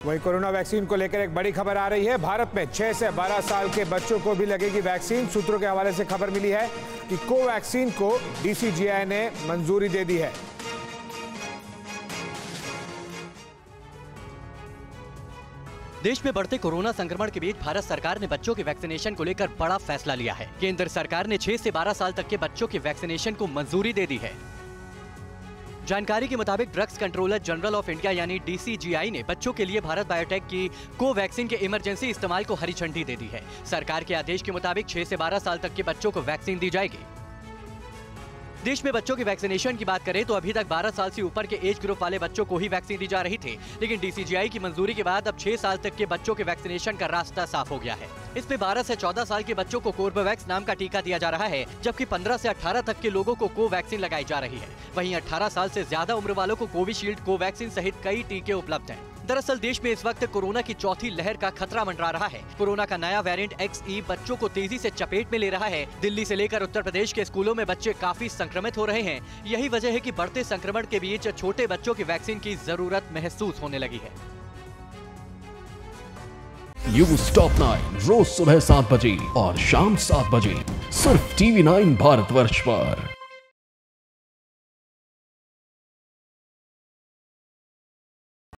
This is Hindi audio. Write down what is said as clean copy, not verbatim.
वहीं कोरोना वैक्सीन को लेकर एक बड़ी खबर आ रही है। भारत में 6 से 12 साल के बच्चों को भी लगेगी वैक्सीन। सूत्रों के हवाले से खबर मिली है कि कोवैक्सीन को डीसीजीआई ने मंजूरी दे दी है। देश में बढ़ते कोरोना संक्रमण के बीच भारत सरकार ने बच्चों के वैक्सीनेशन को लेकर बड़ा फैसला लिया है। केंद्र सरकार ने 6 से 12 साल तक के बच्चों के वैक्सीनेशन को मंजूरी दे दी है। जानकारी के मुताबिक drugs controller general of India यानी डीसीजीआई ने बच्चों के लिए भारत बायोटेक की कोवैक्सीन के इमरजेंसी इस्तेमाल को हरी झंडी दे दी है। सरकार के आदेश के मुताबिक 6 से 12 साल तक के बच्चों को वैक्सीन दी जाएगी। देश में बच्चों के वैक्सीनेशन की बात करें तो अभी तक 12 साल से ऊपर के एज ग्रुप वाले बच्चों को ही वैक्सीन दी जा रही थी, लेकिन डीसीजीआई की मंजूरी के बाद अब 6 साल तक के बच्चों के वैक्सीनेशन का रास्ता साफ हो गया है। इसमें 12 से 14 साल के बच्चों को कोर्बेवैक्स नाम का टीका दिया जा रहा है, जबकि 15 से 18 तक के लोगों को कोवैक्सीन लगाई जा रही है। वहीं 18 साल से ज्यादा उम्र वालों को कोविशील्ड, कोवैक्सीन सहित कई टीके उपलब्ध हैं। दरअसल देश में इस वक्त कोरोना की चौथी लहर का खतरा मंडरा रहा है। कोरोना का नया वेरिएंट XE बच्चों को तेजी से चपेट में ले रहा है। दिल्ली से लेकर उत्तर प्रदेश के स्कूलों में बच्चे काफी संक्रमित हो रहे हैं। यही वजह है कि बढ़ते संक्रमण के बीच छोटे बच्चों की वैक्सीन की जरूरत महसूस होने लगी है। न्यूज़ टॉप 9 रोज सुबह 7 बजे और शाम 7 बजे सिर्फ TV9 भारतवर्ष पर।